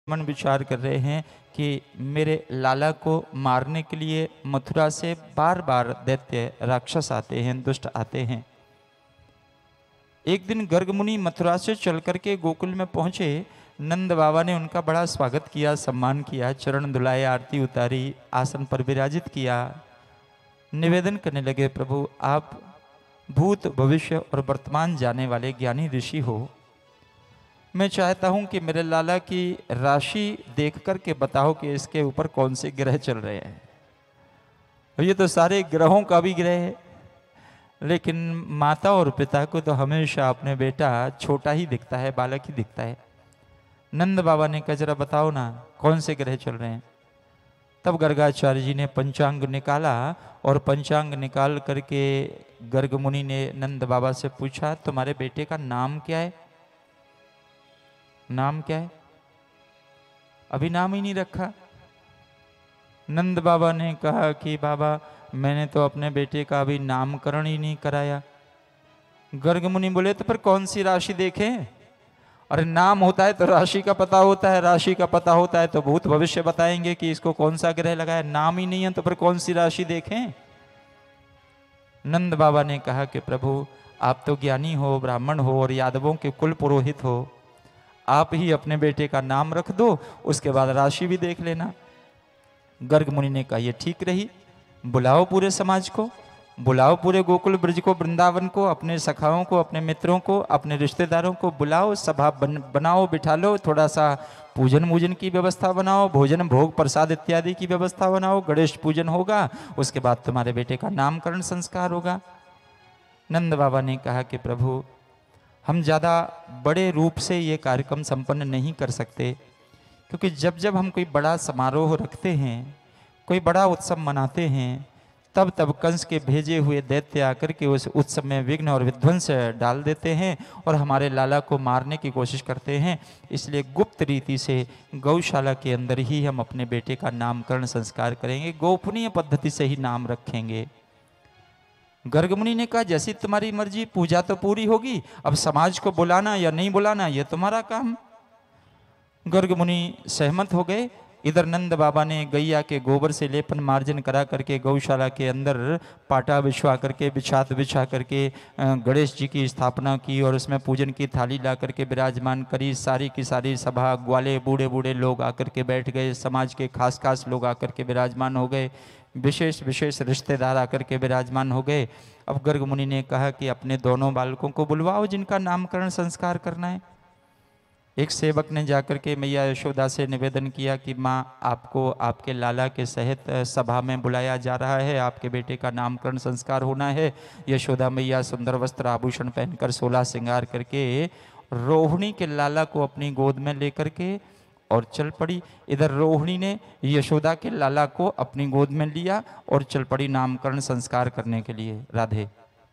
मन विचार कर रहे हैं कि मेरे लाला को मारने के लिए मथुरा से बार बार दैत्य राक्षस आते हैं, दुष्ट आते हैं। एक दिन गर्ग मुनि मथुरा से चल करके गोकुल में पहुंचे। नंद बाबा ने उनका बड़ा स्वागत किया, सम्मान किया, चरण धुलाए, आरती उतारी, आसन पर विराजित किया। निवेदन करने लगे, प्रभु आप भूत भविष्य और वर्तमान जाने वाले ज्ञानी ऋषि हो। मैं चाहता हूं कि मेरे लाला की राशि देख करके बताओ कि इसके ऊपर कौन से ग्रह चल रहे हैं। ये तो सारे ग्रहों का भी ग्रह है, लेकिन माता और पिता को तो हमेशा अपने बेटा छोटा ही दिखता है, बालक ही दिखता है। नंद बाबा ने कहा जरा बताओ ना कौन से ग्रह चल रहे हैं। तब गर्गाचार्य जी ने पंचांग निकाला और पंचांग निकाल करके गर्ग मुनि ने नंद बाबा से पूछा तुम्हारे बेटे का नाम क्या है? नाम क्या है? अभी नाम ही नहीं रखा। नंद बाबा ने कहा कि बाबा मैंने तो अपने बेटे का अभी नामकरण ही नहीं कराया। गर्ग मुनि बोले तो फिर कौन सी राशि देखें? अरे नाम होता है तो राशि का पता होता है, राशि का पता होता है तो भूत भविष्य बताएंगे कि इसको कौन सा ग्रह लगा है। नाम ही नहीं है तो फिर कौन सी राशि देखें? नंद बाबा ने कहा कि प्रभु आप तो ज्ञानी हो, ब्राह्मण हो और यादवों के कुल पुरोहित हो, आप ही अपने बेटे का नाम रख दो, उसके बाद राशि भी देख लेना। गर्ग मुनि ने कहा ये ठीक रही, बुलाओ पूरे समाज को, बुलाओ पूरे गोकुल ब्रज को, वृंदावन को, अपने सखाओं को, अपने मित्रों को, अपने रिश्तेदारों को बुलाओ, सभा बनाओ, बिठा लो, थोड़ा सा पूजन मूजन की व्यवस्था बनाओ, भोजन भोग प्रसाद इत्यादि की व्यवस्था बनाओ, गणेश पूजन होगा, उसके बाद तुम्हारे बेटे का नामकरण संस्कार होगा। नंद बाबा ने कहा कि प्रभु हम ज़्यादा बड़े रूप से ये कार्यक्रम संपन्न नहीं कर सकते, क्योंकि जब जब हम कोई बड़ा समारोह रखते हैं, कोई बड़ा उत्सव मनाते हैं, तब तब कंस के भेजे हुए दैत्य आकर के उस उत्सव में विघ्न और विध्वंस डाल देते हैं और हमारे लाला को मारने की कोशिश करते हैं। इसलिए गुप्त रीति से गौशाला के अंदर ही हम अपने बेटे का नामकरण संस्कार करेंगे, गोपनीय पद्धति से ही नाम रखेंगे। गर्ग मुनि ने कहा जैसी तुम्हारी मर्जी, पूजा तो पूरी होगी, अब समाज को बुलाना या नहीं बुलाना ये तुम्हारा काम। गर्ग मुनि सहमत हो गए। इधर नंद बाबा ने गैया के गोबर से लेपन मार्जन करा करके गौशाला के अंदर पाटा बिछवा करके, बिछात बिछा करके गणेश जी की स्थापना की और उसमें पूजन की थाली ला करके विराजमान करी। सारी की सारी सभा, ग्वाले बूढ़े बूढ़े लोग आकर के बैठ गए, समाज के खास खास लोग आकर के विराजमान हो गए, विशेष विशेष रिश्तेदार आकर के विराजमान हो गए। अब गर्ग मुनि ने कहा कि अपने दोनों बालकों को बुलवाओ जिनका नामकरण संस्कार करना है। एक सेवक ने जाकर के मैया यशोदा से निवेदन किया कि माँ आपको आपके लाला के सहित सभा में बुलाया जा रहा है, आपके बेटे का नामकरण संस्कार होना है। यशोदा मैया सुंदर वस्त्र आभूषण पहनकर 16 श्रृंगार करके रोहिणी के लाला को अपनी गोद में लेकर के और चल पड़ी। इधर रोहिणी ने यशोदा के लाला को अपनी गोद में लिया और चल पड़ी नामकरण संस्कार करने के लिए। राधे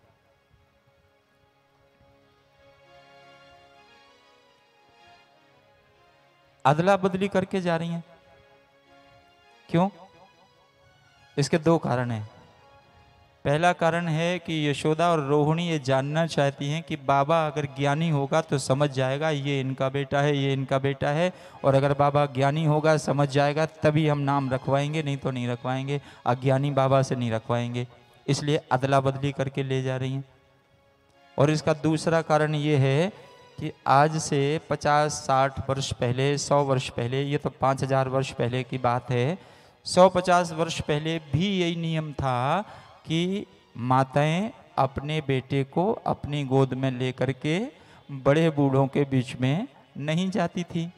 अदला बदली करके जा रही हैं, क्यों? इसके दो कारण हैं। पहला कारण है कि यशोदा और रोहिणी ये जानना चाहती हैं कि बाबा अगर ज्ञानी होगा तो समझ जाएगा ये इनका बेटा है, ये इनका बेटा है, और अगर बाबा ज्ञानी होगा, समझ जाएगा, तभी हम नाम रखवाएंगे, नहीं तो नहीं रखवाएंगे, अज्ञानी बाबा से नहीं रखवाएंगे। इसलिए अदला बदली करके ले जा रही हैं। और इसका दूसरा कारण ये है कि आज से 50-60 वर्ष पहले, 100 वर्ष पहले, ये तो 5000 वर्ष पहले की बात है, 100-50 वर्ष पहले भी यही नियम था कि माताएं अपने बेटे को अपनी गोद में लेकर के बड़े बूढ़ों के बीच में नहीं जाती थी।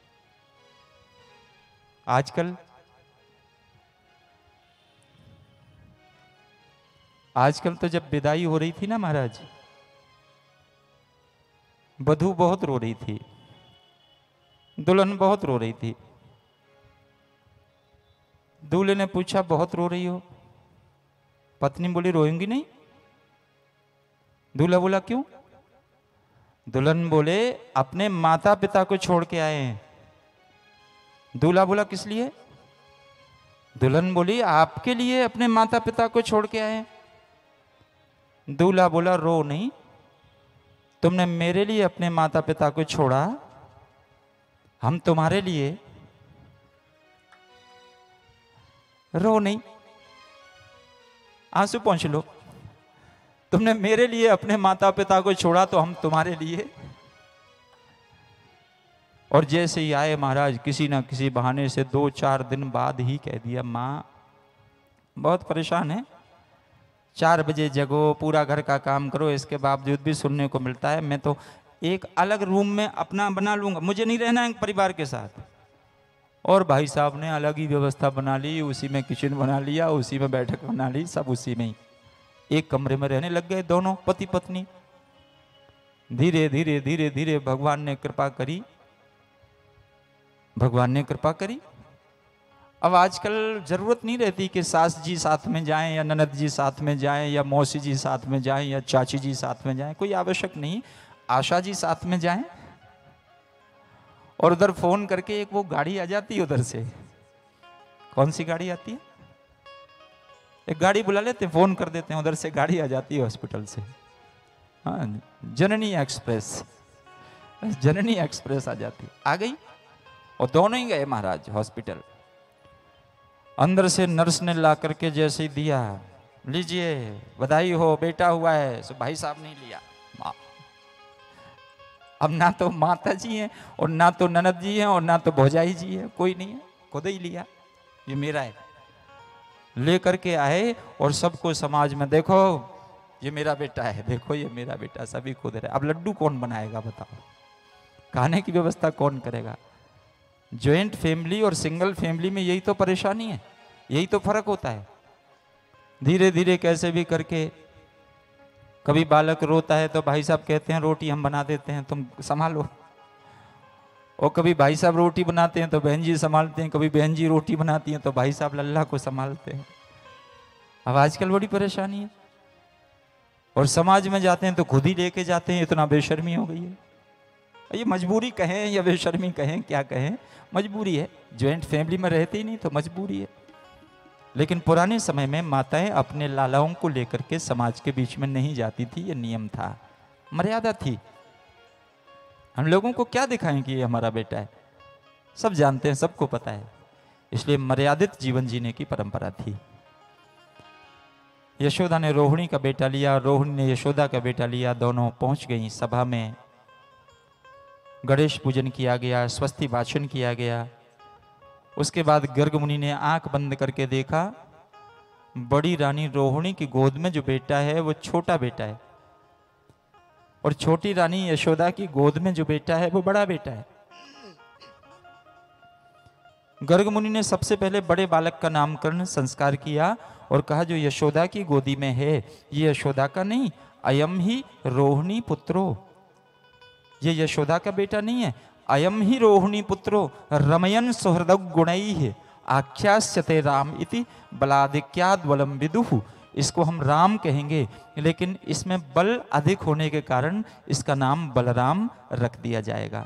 आजकल तो जब विदाई हो रही थी ना महाराज, वधू बहुत रो रही थी, दुल्हन बहुत रो रही थी। दूल्हे ने पूछा बहुत रो रही हो? पत्नी बोली रोएंगी नहीं। दूल्हा बोला क्यों? दुल्हन बोले अपने माता पिता को छोड़ के आए हैं। दूल्हा बोला किस लिए? दुल्हन बोली आपके लिए अपने माता पिता को छोड़ के आए हैं। दूल्हा बोला रो नहीं, तुमने मेरे लिए अपने माता पिता को छोड़ा, हम तुम्हारे लिए, रो नहीं, आंसू पहुंच लो, तुमने मेरे लिए अपने माता पिता को छोड़ा तो हम तुम्हारे लिए। और जैसे ही आए महाराज, किसी ना किसी बहाने से 2-4 दिन बाद ही कह दिया, माँ बहुत परेशान है, 4 बजे जगो, पूरा घर का काम करो, इसके बावजूद भी सुनने को मिलता है मैं तो एक अलग रूम में अपना बना लूंगा, मुझे नहीं रहना है परिवार के साथ। और भाई साहब ने अलग ही व्यवस्था बना ली, उसी में किचन बना लिया, उसी में बैठक बना ली, सब उसी में ही एक कमरे में रहने लग गए दोनों पति पत्नी। धीरे धीरे धीरे धीरे भगवान ने कृपा करी, भगवान ने कृपा करी। अब आजकल जरूरत नहीं रहती कि सास जी साथ में जाएं या ननद जी साथ में जाएं या मौसी जी साथ में जाएं या चाची जी साथ में जाएं, कोई आवश्यक नहीं। आशा जी साथ में जाएं और उधर फोन करके एक वो गाड़ी आ जाती है उधर से, कौन सी गाड़ी आती है, एक गाड़ी बुला लेते हैं, फोन कर देते हैं, उधर से गाड़ी आ जाती है हॉस्पिटल से। हाँ, जननी एक्सप्रेस, जननी एक्सप्रेस आ जाती, आ गई। और दोनों ही गए महाराज हॉस्पिटल। अंदर से नर्स ने ला करके जैसे ही दिया, लीजिए बधाई हो बेटा हुआ है, सो भाई साहब नहीं लिया। अब ना तो माता जी हैं और ना तो ननद जी हैं और ना तो भौजाई जी है, कोई नहीं है, खुद ही लिया, ये मेरा है। ले करके आए और सबको समाज में, देखो ये मेरा बेटा है, देखो ये मेरा बेटा, सभी खुद रहे। अब लड्डू कौन बनाएगा बताओ, खाने की व्यवस्था कौन करेगा। ज्वाइंट फैमिली और सिंगल फैमिली में यही तो परेशानी है, यही तो फर्क होता है। धीरे धीरे कैसे भी करके, कभी बालक रोता है तो भाई साहब कहते हैं रोटी हम बना देते हैं तुम संभालो, और कभी भाई साहब रोटी बनाते हैं तो बहन जी संभालते हैं, कभी बहन जी रोटी बनाती हैं तो भाई साहब लल्ला को संभालते हैं। अब आजकल बड़ी परेशानी है, और समाज में जाते हैं तो खुद ही लेके जाते हैं, इतना बेशर्मी हो गई है। ये मजबूरी कहें या बेशर्मी कहें, क्या कहें, मजबूरी है। ज्वाइंट फैमिली में रहते ही नहीं तो मजबूरी है। लेकिन पुराने समय में माताएं अपने लालाओं को लेकर के समाज के बीच में नहीं जाती थी, ये नियम था, मर्यादा थी। हम लोगों को क्या दिखाएं कि ये हमारा बेटा है, सब जानते हैं, सबको पता है, इसलिए मर्यादित जीवन जीने की परंपरा थी। यशोदा ने रोहिणी का बेटा लिया, रोहिणी ने यशोदा का बेटा लिया, दोनों पहुंच गई सभा में। गणेश पूजन किया गया, स्वस्ति वाचन किया गया। उसके बाद गर्ग मुनि ने आंख बंद करके देखा, बड़ी रानी रोहिणी की गोद में जो बेटा है वो छोटा बेटा है, और छोटी रानी यशोदा की गोद में जो बेटा है वो बड़ा बेटा है। गर्ग मुनि ने सबसे पहले बड़े बालक का नामकरण संस्कार किया और कहा जो यशोदा की गोदी में है ये यशोदा का नहीं, अयम ही रोहिणी पुत्रो, ये यशोदा का बेटा नहीं है, अयम ही रोहिणी पुत्रो रमयन सुहृद गुणैः आख्यास्यते राम इति बलाधिक्याद बलम विदुः। इसको हम राम कहेंगे, लेकिन इसमें बल अधिक होने के कारण इसका नाम बलराम रख दिया जाएगा।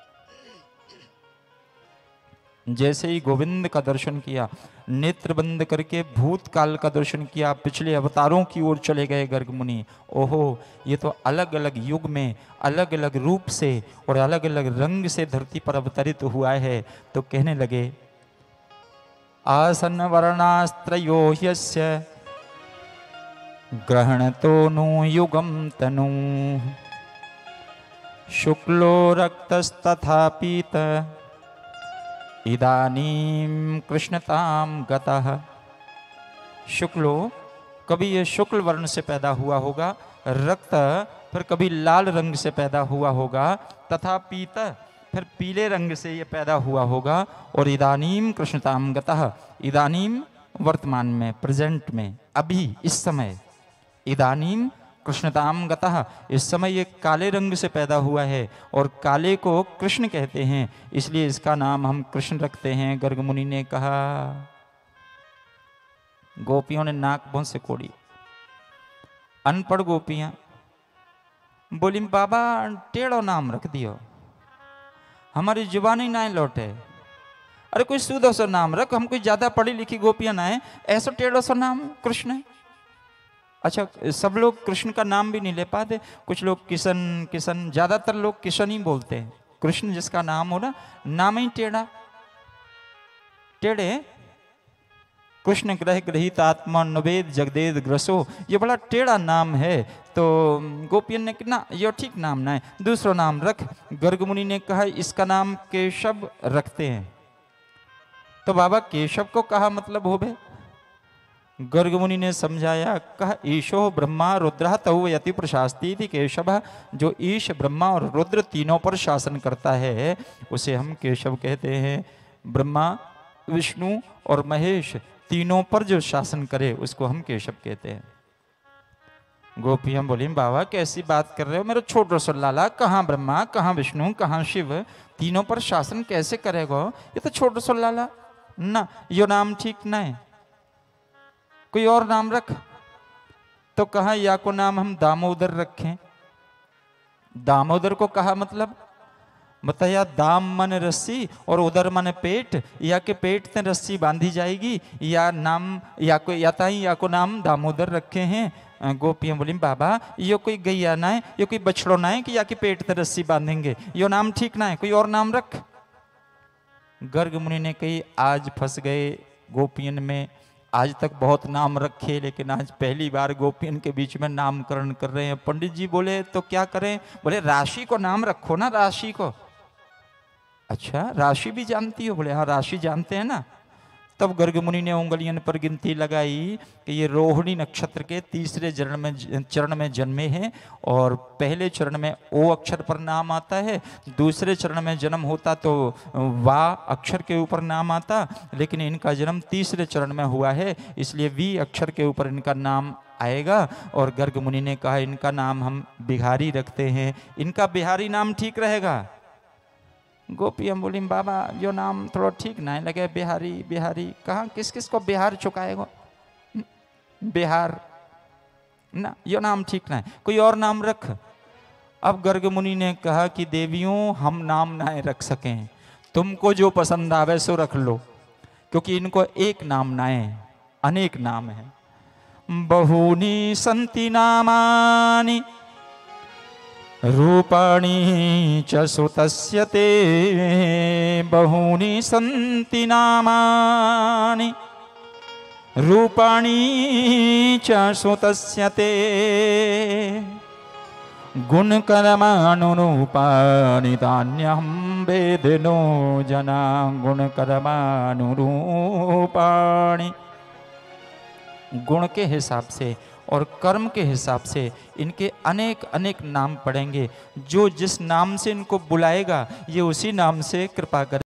जैसे ही गोविंद का दर्शन किया, नेत्र बंद करके भूतकाल का दर्शन किया, पिछले अवतारों की ओर चले गए गर्ग मुनि। ओहो, ये तो अलग अलग युग में अलग अलग रूप से और अलग अलग रंग से धरती पर अवतरित हुआ है। तो कहने लगे, आसन वर्णास्त्रयो ह्यस्य ग्रहण तो नु युगम तनु शुक्लो रक्तस्तथा पीत इदानीम कृष्णताम गतः। शुक्लो, कभी ये शुक्ल वर्ण से पैदा हुआ होगा, रक्त फिर कभी लाल रंग से पैदा हुआ होगा, तथा पीत फिर पीले रंग से ये पैदा हुआ होगा, और इदानीम कृष्णताम गतः, इदानीम वर्तमान में, प्रेजेंट में, अभी इस समय, इदानीम कृष्णताम गतः, इस समय ये काले रंग से पैदा हुआ है और काले को कृष्ण कहते हैं, इसलिए इसका नाम हम कृष्ण रखते हैं। गर्ग मुनि ने कहा। गोपियों ने नाक भौं से कोड़ी, अनपढ़ गोपियां बोली, बाबा टेढ़ो नाम रख दियो, हमारी जुबानी ना लौटे। अरे कोई सीधो सा नाम रख, हम कोई ज्यादा पढ़ी लिखी गोपियां ना है, ऐसा टेढ़ो सा नाम कृष्ण है। अच्छा, सब लोग कृष्ण का नाम भी नहीं ले पाते, कुछ लोग किशन किशन, ज्यादातर लोग किशन ही बोलते हैं कृष्ण जिसका नाम हो ना, नाम ही टेढ़ा, टेढ़े। कृष्ण ग्रह ग्रहित आत्मा नवेद जगदेद ग्रसो, ये बड़ा टेढ़ा नाम है। तो गोपियन ने कहा ना ये ठीक नाम ना है, दूसरा नाम रख। गर्ग मुनि ने कहा इसका नाम केशव रखते हैं। तो बाबा केशव को कहा मतलब हो बे? गर्ग मुनि ने समझाया, कहा ईशो ब्रह्मा रुद्र तव यति प्रशास्ति थी केशव, जो ईश ब्रह्मा और रुद्र तीनों पर शासन करता है उसे हम केशव कहते हैं। ब्रह्मा विष्णु और महेश तीनों पर जो शासन करे उसको हम केशव कहते हैं। गोपियां बोली बाबा कैसी बात कर रहे हो, मेरे छोटो सो लाला, कहाँ ब्रह्मा कहाँ विष्णु कहाँ शिव, तीनों पर शासन कैसे करेगा? ये तो छोटो सो लाला ना, यो नाम ठीक ना है, कोई और नाम रख। तो कहा या को नाम हम दामोदर रखें। दामोदर को कहा मतलब बताया, दाम मन रस्सी और उदर मन पेट, या के पेट से रस्सी बांधी जाएगी, या नाम या को नाम दामोदर रखे हैं। गोपियां बोली बाबा यो कोई गैया ना है, यो कोई बछड़ो ना है कि या के पेट से रस्सी बांधेंगे, यो नाम ठीक ना है, कोई और नाम रख। गर्ग मुनि ने कही आज फंस गए गोपियन में, आज तक बहुत नाम रखे लेकिन आज पहली बार गोपियन के बीच में नामकरण कर रहे हैं। पंडित जी बोले तो क्या करें? बोले राशि को नाम रखो ना, राशि को। अच्छा राशि भी जानती हो? बोले हाँ राशि जानते हैं ना। तब गर्ग मुनि ने उंगलियन पर गिनती लगाई कि ये रोहिणी नक्षत्र के तीसरे चरण में जन्मे हैं, और पहले चरण में ओ अक्षर पर नाम आता है, दूसरे चरण में जन्म होता तो वा अक्षर के ऊपर नाम आता, लेकिन इनका जन्म तीसरे चरण में हुआ है इसलिए वी अक्षर के ऊपर इनका नाम आएगा। और गर्ग मुनि ने कहा इनका नाम हम बिहारी रखते हैं, इनका बिहारी नाम ठीक रहेगा। गोपियां बोली बाबा जो नाम थोड़ा ठीक ना लगे, बिहारी बिहारी कहाँ, किस किस को बिहार चुकाएगा? बिहार ना, यो नाम ठीक ना है, कोई और नाम रख। अब गर्ग मुनि ने कहा कि देवियों हम नाम ना रख सकें, तुमको जो पसंद आवे सो रख लो, क्योंकि इनको एक नाम ना है, अनेक नाम है। बहुनी संति नामानि रूपाणि च सुतस्य ते, बहूनि सन्ति नामानि रूपाणि च सुतस्य ते, गुणकर्मानुरूपाणि तान्यहं वेदिनो जना, गुणकर्मानुरूपाणि। गुण के हिसाब से और कर्म के हिसाब से इनके अनेक अनेक नाम पड़ेंगे, जो जिस नाम से इनको बुलाएगा ये उसी नाम से कृपा कर